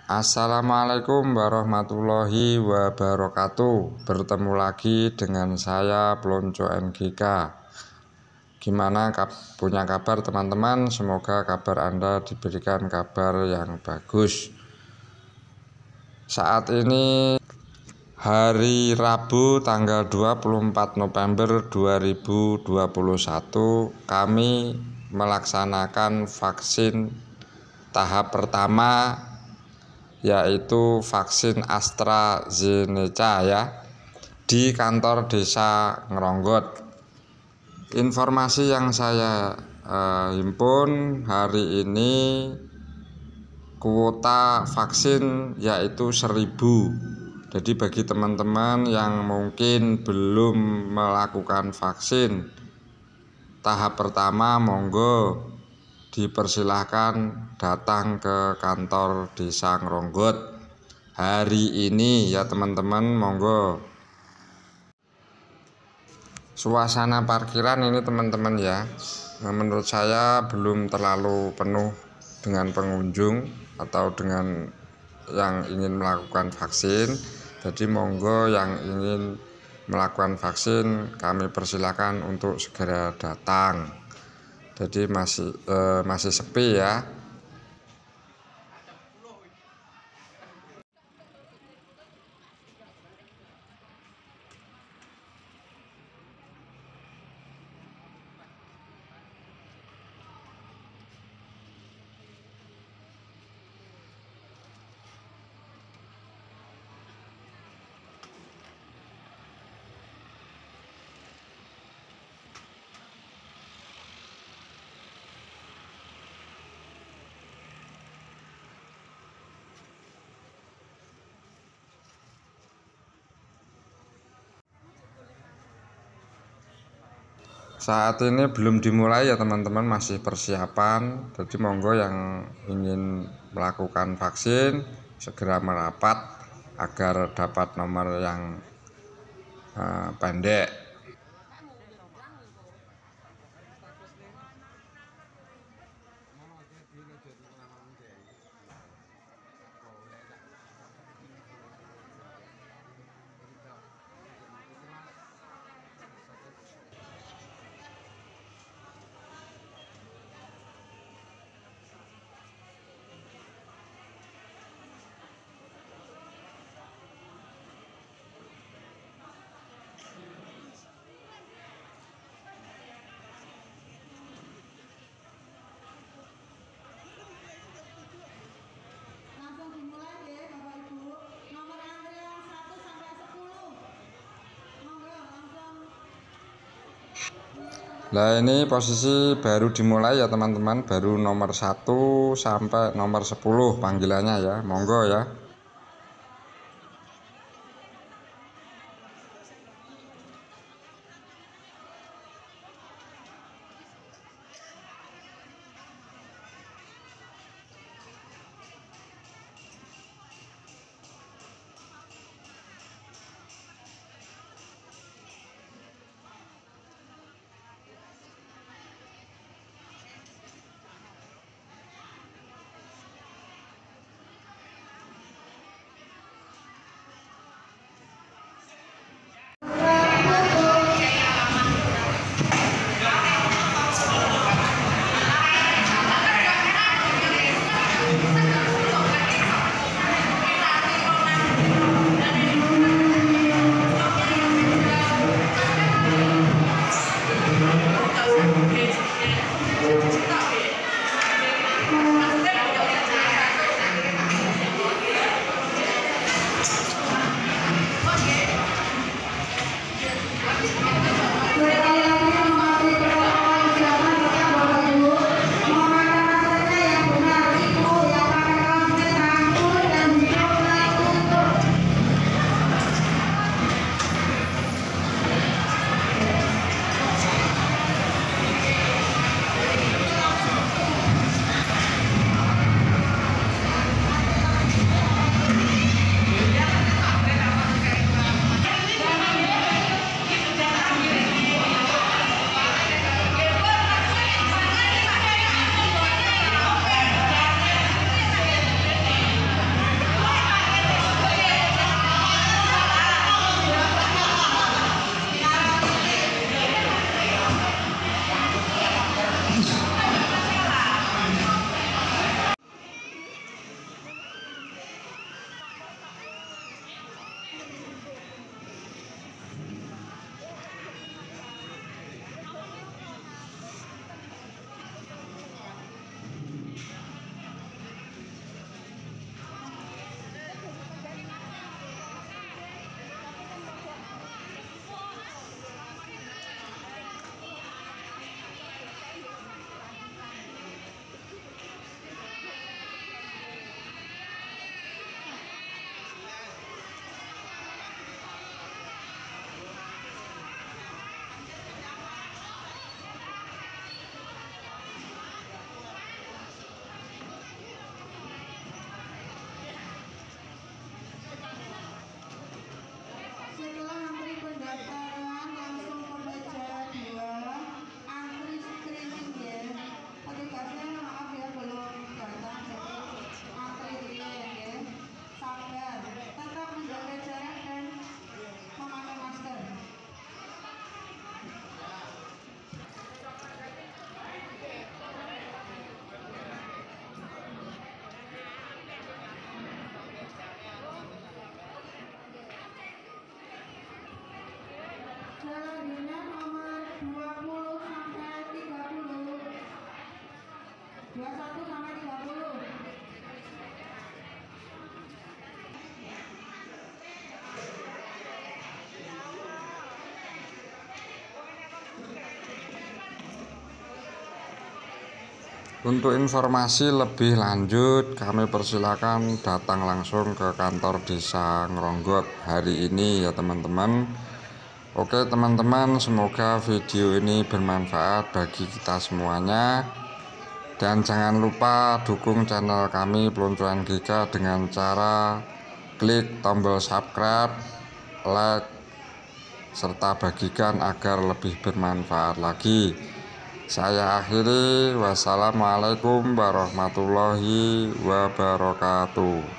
Assalamualaikum warahmatullahi wabarakatuh. Bertemu lagi dengan saya Plonco NGK. Gimana punya kabar teman-teman? Semoga kabar Anda diberikan kabar yang bagus. Saat ini hari Rabu tanggal 24 November 2021, kami melaksanakan vaksin tahap pertama, yaitu vaksin AstraZeneca di kantor desa Ngronggot. Informasi yang saya himpun hari ini, kuota vaksin yaitu 1000. Jadi bagi teman-teman yang mungkin belum melakukan vaksin tahap pertama, monggo dipersilahkan datang ke kantor desa Ngronggot hari ini ya teman-teman. Monggo. Suasana parkiran ini teman-teman ya, menurut saya belum terlalu penuh dengan pengunjung atau dengan yang ingin melakukan vaksin. Jadi monggo yang ingin melakukan vaksin kami persilahkan untuk segera datang. Jadi masih sepi ya. Saat ini belum dimulai ya teman-teman, masih persiapan. Jadi monggo yang ingin melakukan vaksin segera merapat agar dapat nomor yang pendek. Nah ini posisi baru dimulai ya teman-teman, baru nomor 1 sampai nomor 10 panggilannya ya, monggo ya. Untuk informasi lebih lanjut, kami persilakan datang langsung ke kantor Desa Ngronggot hari ini ya teman-teman. Oke teman-teman, semoga video ini bermanfaat bagi kita semuanya. Dan jangan lupa dukung channel kami Peluncuran Giga dengan cara klik tombol subscribe, like, serta bagikan agar lebih bermanfaat lagi. Saya akhiri, wassalamualaikum warahmatullahi wabarakatuh.